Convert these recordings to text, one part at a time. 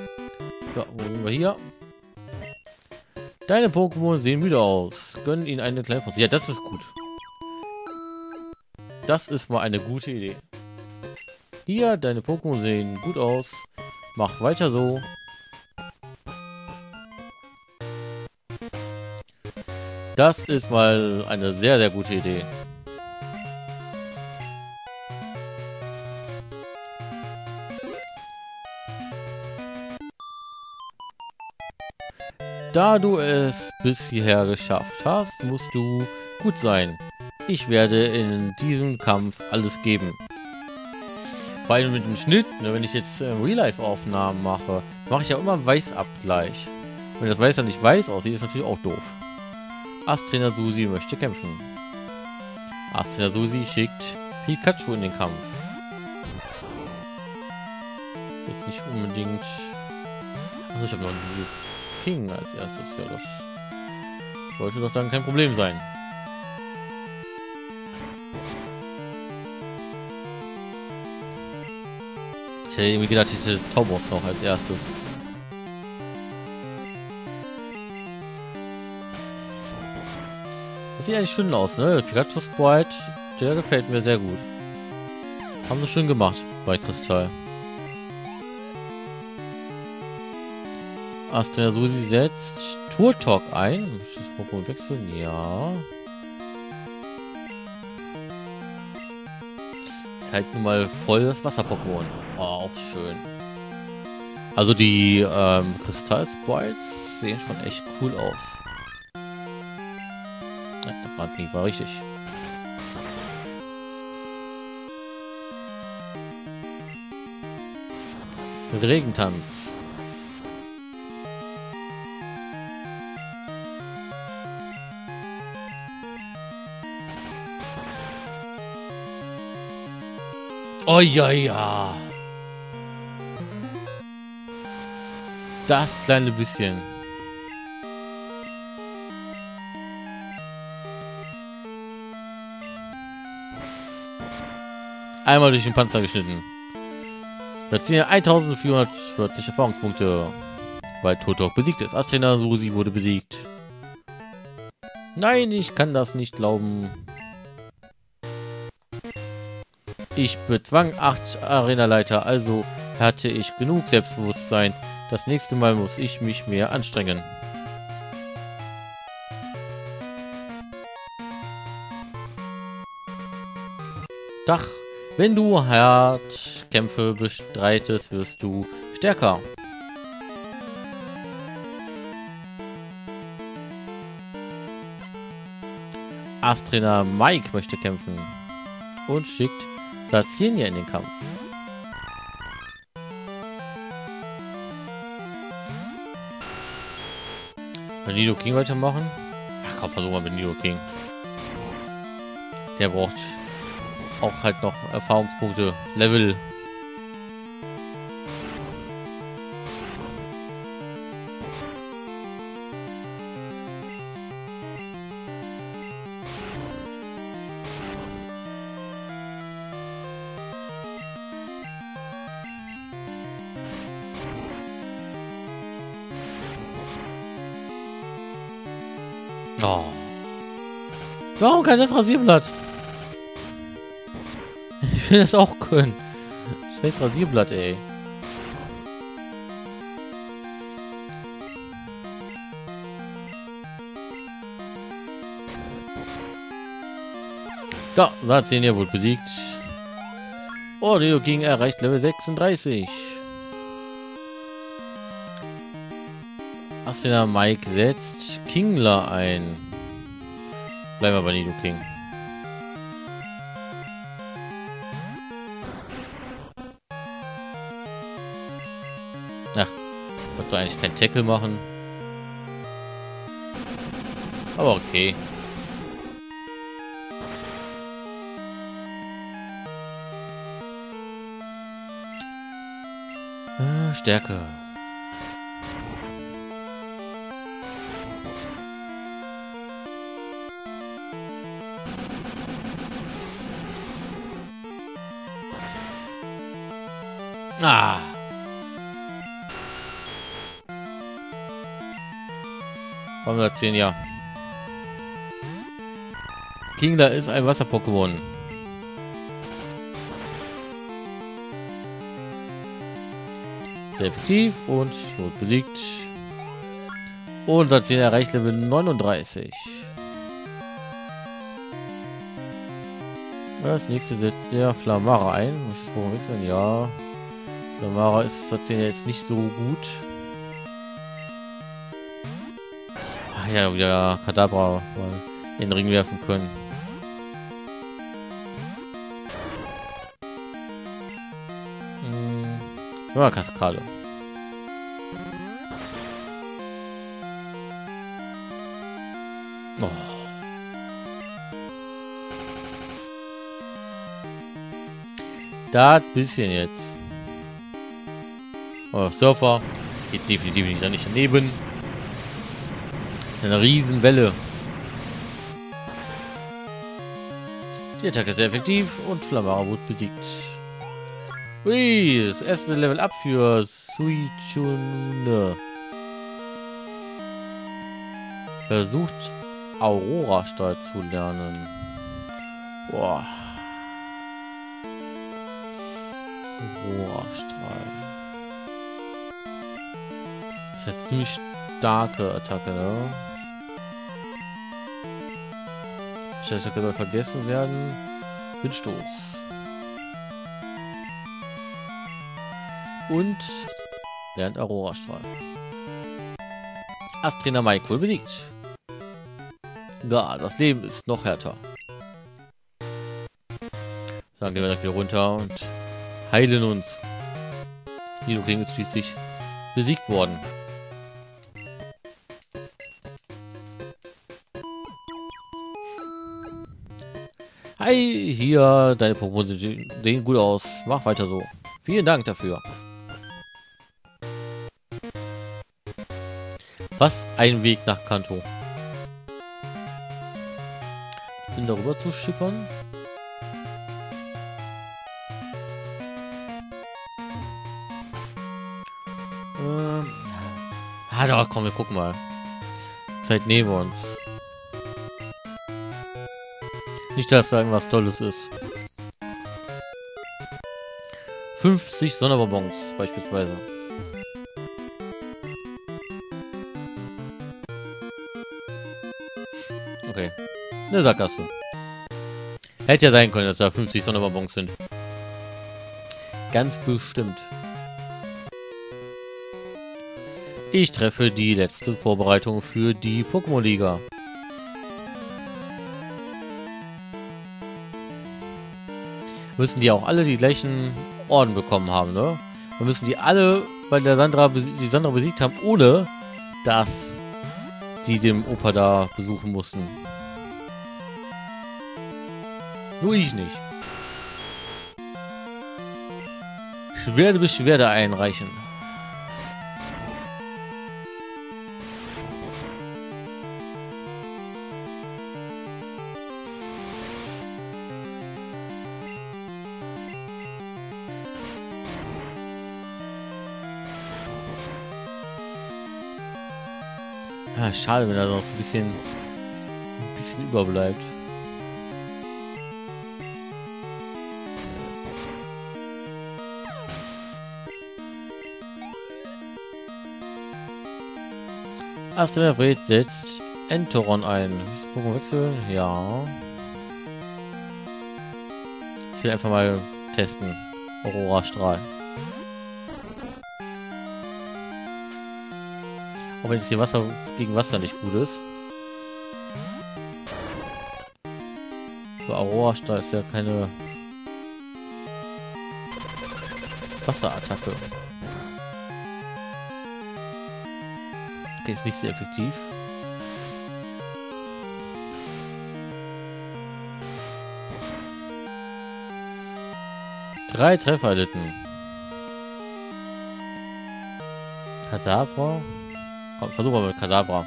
So, wo sind wir hier? Deine Pokémon sehen müde aus. Gönn ihnen eine kleine Pause. Ja, das ist gut. Das ist mal eine gute Idee. Hier, deine Pokémon sehen gut aus. Mach weiter so. Das ist mal eine sehr, sehr gute Idee. Da du es bis hierher geschafft hast, musst du gut sein. Ich werde in diesem Kampf alles geben. Vor allem mit dem Schnitt, ne, wenn ich jetzt Real-Life-Aufnahmen mache, mache ich ja immer einen Weißabgleich. Wenn das Weiß dann nicht weiß aussieht, ist natürlich auch doof. Astrainer Susi möchte kämpfen. Astrainer Susi schickt Pikachu in den Kampf. Jetzt nicht unbedingt... Achso, ich habe noch einen King als erstes. Ja, das sollte doch dann kein Problem sein. Ich hätte irgendwie gedacht, ich hätte Taubos noch als erstes. Das sieht eigentlich schön aus, ne? Der Pikachu Sprite, der gefällt mir sehr gut. Haben sie schön gemacht bei Kristall. Astrainer Susi setzt Turtok ein. Möchte das Pokémon wechseln? Ja. Ist halt nun mal voll das Wasser-Pokémon. Oh, auch schön. Also die Kristall-Sprites sehen schon echt cool aus. Ja, der Brandknie war richtig. Regentanz. Oh ja, ja. Das kleine bisschen. Einmal durch den Panzer geschnitten. Da ziehen wir 1440 Erfahrungspunkte. Weil Turtok besiegt ist. Astrainer Susi wurde besiegt. Nein, ich kann das nicht glauben. Ich bezwang 8 Arenaleiter, also hatte ich genug Selbstbewusstsein. Das nächste Mal muss ich mich mehr anstrengen. Doch, wenn du hart Kämpfe bestreitest, wirst du stärker. Astrainer Mike möchte kämpfen und schickt Sazinia in den Kampf. Will Nido King weitermachen? Ach komm, versuchen wir mit Nido King. Der braucht auch halt noch Erfahrungspunkte. Level. Oh. Warum kann das Rasierblatt? Ich will das auch können. Scheiß Rasierblatt, ey. So, Sazinia wurde besiegt. Oh, Nido King erreicht Level 36. Astrainer Mike setzt Kingler ein. Bleiben wir bei Nido King. Ach, wird doch eigentlich kein Tackle machen. Aber okay. Stärke. Ah. Wollen wir erzählen, ja. Kingler ist ein Wasser-Pokémon. Sehr effektiv und wird besiegt. Und das Ziel erreicht Level 39. Als nächstes setzt der Flamara ein. Muss ich das Pokémon wechseln? Ja. Flamara ist tatsächlich jetzt nicht so gut. Ach ja, wieder Kadabra mal in den Ring werfen können. Ja, Kaskade. Oh. Das bisschen jetzt. Oh, Surfer geht definitiv nicht daneben. Eine Riesenwelle. Die Attacke ist sehr effektiv und Flamara wird besiegt. Ui, das erste Level up für Suichune. Versucht Aurora-Stahl zu lernen. Boah. Aurora-Strahl. Das ist jetzt ziemlich starke Attacke, ne? Die Attacke soll vergessen werden. Windstoß. Und lernt Aurora-Strahl. Astrainer Michael besiegt. Ja, das Leben ist noch härter. Sagen wir dann wieder runter und heilen uns. Nidoking ist schließlich besiegt worden. Hi, hier, deine Pokémon sehen gut aus. Mach weiter so. Vielen Dank dafür. Was ein Weg nach Kanto. Sind darüber zu schippern? Doch, komm, wir gucken mal. Zeit nehmen wir uns. Nicht, dass da irgendwas Tolles ist. 50 Sonderbonbons beispielsweise. Okay. Eine Sackgasse. Hätte ja sein können, dass da 50 Sonderbonbons sind. Ganz bestimmt. Ich treffe die letzte Vorbereitung für die Pokémon-Liga. Müssen die auch alle die gleichen Orden bekommen haben, ne? Dann müssen die alle bei der Sandra besiegt haben, ohne dass die dem Opa da besuchen mussten. Nur ich nicht. Ich werde Beschwerde einreichen. Ja, schade, wenn da noch so ein bisschen überbleibt. Astrainer Fred setzt Entoron ein. Pokémon wechseln? Ja. Ich will einfach mal testen. Aurora-Strahl. Auch wenn jetzt hier Wasser gegen Wasser nicht gut ist. Aber Aurora-Strahl ist ja keine Wasserattacke. Okay, ist nicht sehr effektiv. Drei Treffer erlitten. Kadabra. Komm, versuchen wir mit Kadabra.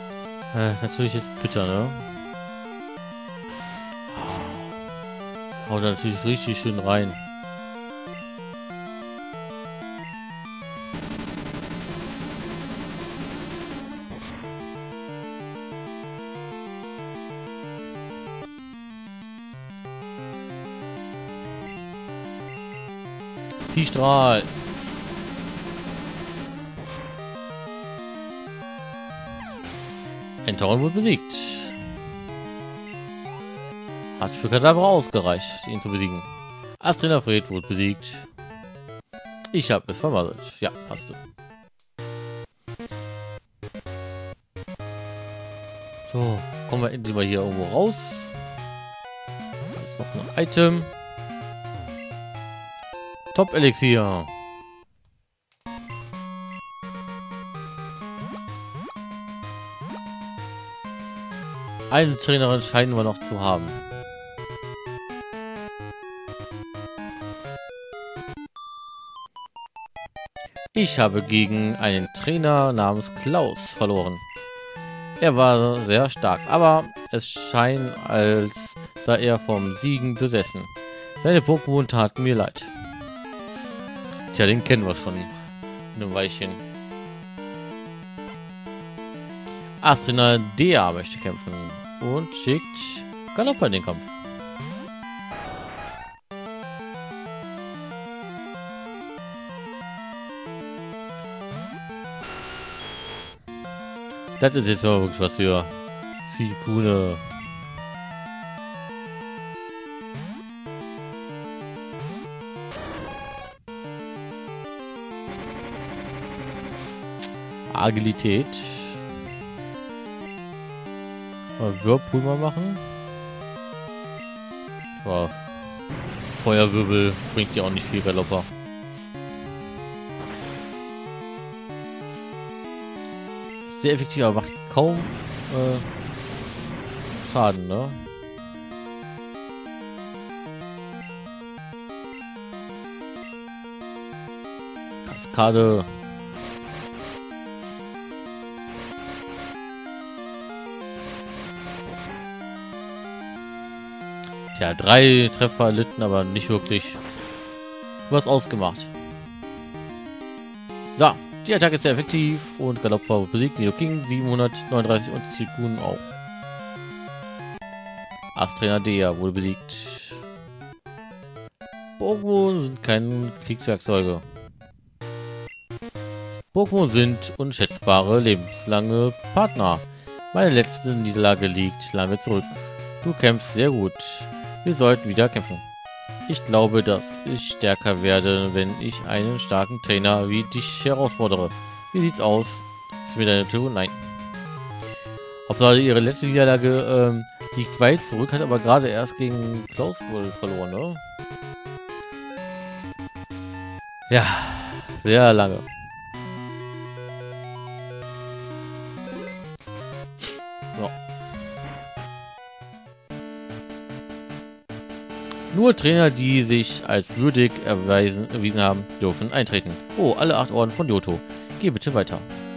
Ist natürlich jetzt bitter, ne? Haut natürlich richtig schön rein. Ziehstrahl. Entoron wurde besiegt. Hat für Kadabra ausgereicht, ihn zu besiegen. Astrina Fred wurde besiegt. Ich habe es vermasselt. Ja, hast du. So, kommen wir endlich mal hier irgendwo raus. Da ist noch ein Item. Top-Elixier. Eine Trainerin scheinen wir noch zu haben. Ich habe gegen einen Trainer namens Klaus verloren. Er war sehr stark, aber es scheint, als sei er vom Siegen besessen. Seine Pokémon taten mir leid. Tja, den kennen wir schon. Ein Weilchen. Astrina Dea möchte kämpfen und schickt Galoppa in den Kampf. Das ist jetzt mal wirklich was für Sikune. Agilität. Mal Whirlpool mal machen. Ja. Feuerwirbel bringt ja auch nicht viel Galoppa. Sehr effektiv, aber macht kaum Schaden, ne? Kaskade. Tja, 3 Treffer erlitten, aber nicht wirklich was ausgemacht. So. Die Attacke ist sehr effektiv und Galoppa besiegt Nidoking 739 und Sikun auch. Astrina Dea wurde besiegt. Pokémon sind keine Kriegswerkzeuge. Pokémon sind unschätzbare, lebenslange Partner. Meine letzte Niederlage liegt lange zurück. Du kämpfst sehr gut. Wir sollten wieder kämpfen. Ich glaube, dass ich stärker werde, wenn ich einen starken Trainer wie dich herausfordere. Wie sieht's aus? Ist mir deine Tür? Nein. Hauptsache ihre letzte Niederlage liegt weit zurück, hat aber gerade erst gegen Klaus wohl verloren, ne? Ja, sehr lange. So. Nur Trainer, die sich als würdig erwiesen haben, dürfen eintreten. Oh, alle 8 Orden von Johto. Geh bitte weiter.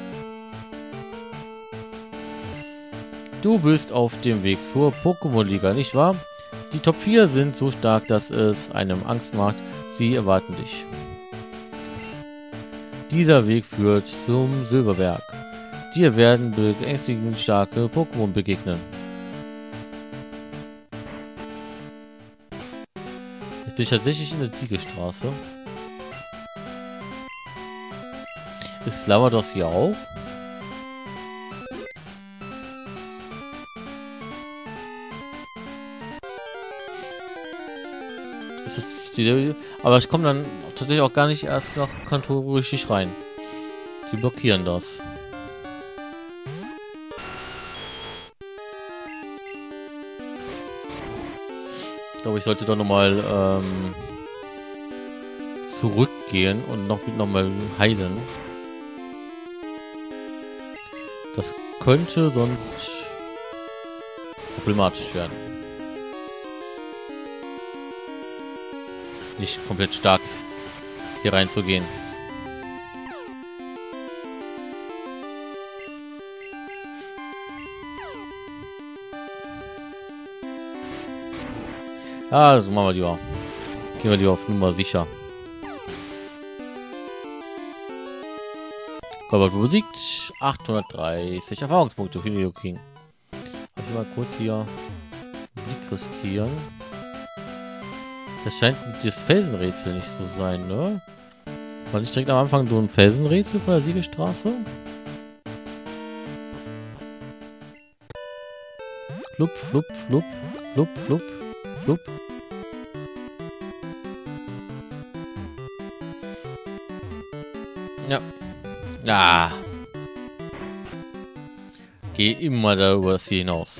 Du bist auf dem Weg zur Pokémon-Liga, nicht wahr? Die Top 4 sind so stark, dass es einem Angst macht. Sie erwarten dich. Dieser Weg führt zum Silberberg. Dir werden beängstigend starke Pokémon begegnen. Bin ich tatsächlich in der Ziegelstraße? Ist Lavados hier auch? Das ist die, aber ich komme dann tatsächlich auch gar nicht erst nach Kanto richtig rein. Die blockieren das. Ich glaube, ich sollte doch nochmal zurückgehen und noch mal heilen. Das könnte sonst problematisch werden. Nicht komplett stark hier reinzugehen. Ah, so machen wir lieber. Gehen wir lieber auf Nummer sicher. Korbut besiegt. 830 Erfahrungspunkte für Nidoking. Ich mal kurz hier einen Blick riskieren. Das scheint das Felsenrätsel nicht zu sein, ne? War nicht direkt am Anfang so ein Felsenrätsel von der Siegestraße? Flup, flup, flup, flup, flup, flup. Ja. Ah. Geh immer da über das hier hinaus.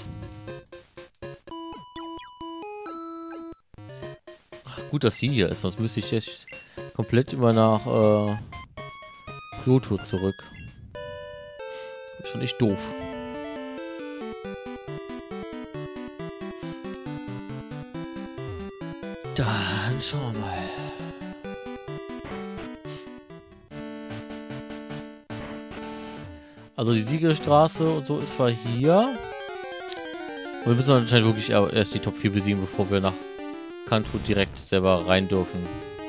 Ach, gut, dass die hier ist, sonst müsste ich jetzt komplett immer nach Johto zurück. Schon echt doof. Dann schauen wir mal. Also die Siegerstraße und so ist zwar hier. Aber wir müssen anscheinend wirklich erst die Top 4 besiegen, bevor wir nach Kanto direkt selber rein dürfen.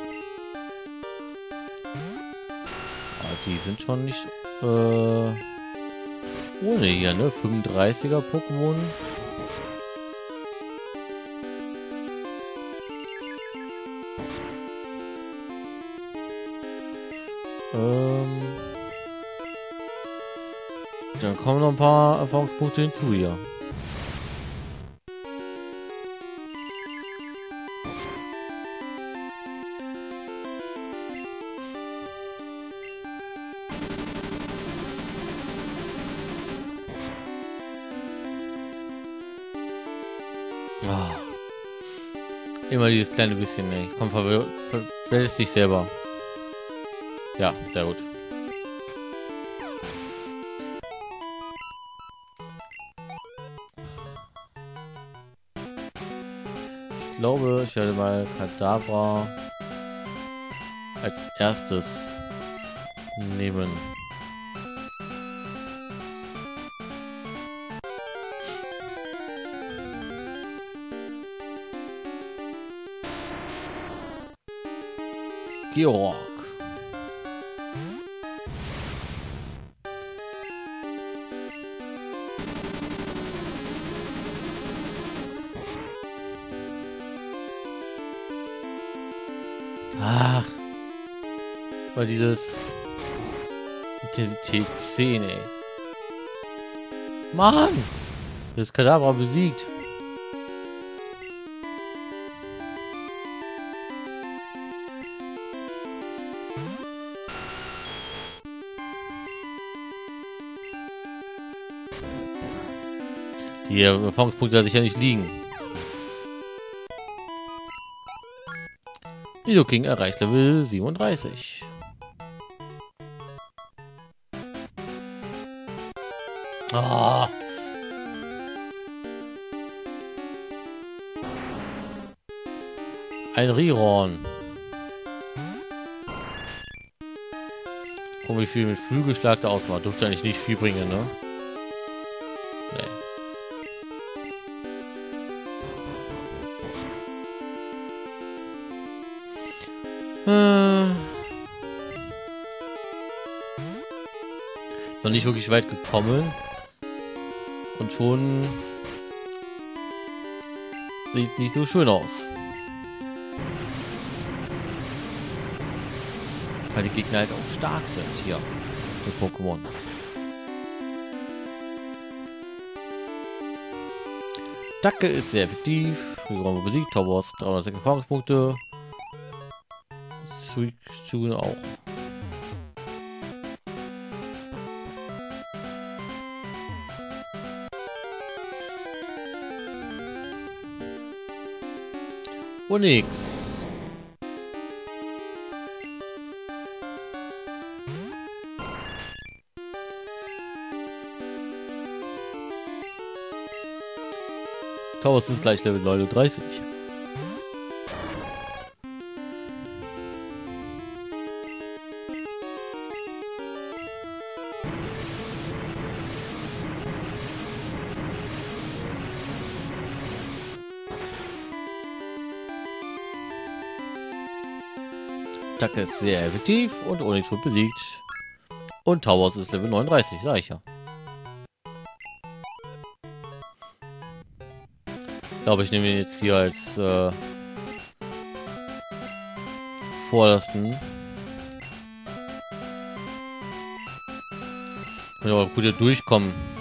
Aber die sind schon nicht ohne hier, ne? 35er Pokémon. Dann kommen noch ein paar Erfahrungspunkte hinzu hier. Oh. Immer dieses kleine bisschen, ey. Komm, verwirrst dich selber. Ja, sehr gut. Ich glaube, ich werde mal Kadabra als erstes nehmen. Georg. Ach. Weil dieses Intensität 10, ey. Mann! Das Kadabra besiegt. Die Erfahrungspunkte lasse ich ja nicht liegen. Nidoking erreicht Level 37. Ah. Ein Riron. Guck, wie viel mit Flügelschlag da ausmacht. Dürfte eigentlich nicht viel bringen, ne? Nee. Noch nicht wirklich weit gekommen. Und schon sieht es nicht so schön aus. Weil die Gegner halt auch stark sind hier mit Pokémon. Dacke ist sehr effektiv. Wir haben besiegt. Tobos 306 Erfahrungspunkte. Suicune auch. Onyx. Towers ist gleich Level 39. Attacke ist sehr effektiv und Onix wird besiegt. Und Towers ist Level 39, sag ich ja. Ich glaube, ich nehme ihn jetzt hier als vordersten. Und aber gut hier durchkommen.